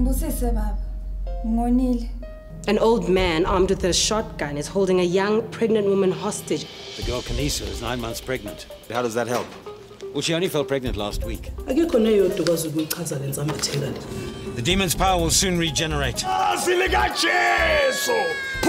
An old man armed with a shotgun is holding a young pregnant woman hostage. The girl Kanisa is 9 months pregnant. How does that help? Well, she only fell pregnant last week. The demon's power will soon regenerate.